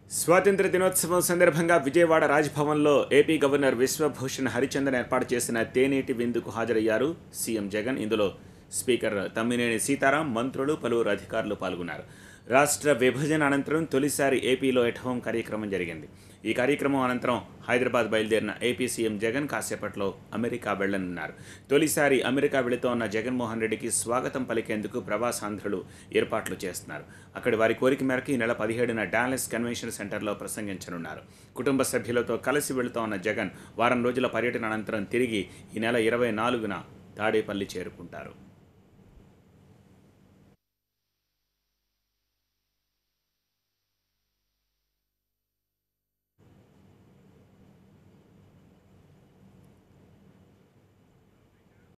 స్వాతంత్ర దినోత్సవం సందర్భంగా విజయవాడ రాజ్భవన్లో ఏపీ గవర్నర్ విశ్వభూషణ్ హరిచందన్ ఏర్పాటు చేసిన తేనీటి విందుకు హాజరయ్యారు సీఎం జగన్. ఇందులో స్పీకర్ తమ్మినేని సీతారాం, మంత్రులు, పలువురు అధికారులు పాల్గొన్నారు. రాష్ట్ర విభజన అనంతరం తొలిసారి ఏపీలో ఎట్ హోమ్ కార్యక్రమం జరిగింది. ఈ కార్యక్రమం అనంతరం హైదరాబాద్ బయలుదేరిన ఏపీ సీఎం జగన్ కాసేపట్లో అమెరికా వెళ్లనున్నారు. తొలిసారి అమెరికా వెళుతోన్న జగన్మోహన్ రెడ్డికి స్వాగతం పలికేందుకు ప్రవాసాంధ్రులు ఏర్పాట్లు చేస్తున్నారు. అక్కడి వారి కోరిక మేరకు ఈ నెల 17న డాలస్ కన్వెన్షన్ సెంటర్లో ప్రసంగించనున్నారు. కుటుంబ సభ్యులతో కలిసి వెళుతోన్న జగన్ వారం రోజుల పర్యటన అనంతరం తిరిగి ఈ నెల 24న తాడేపల్లి చేరుకుంటారు.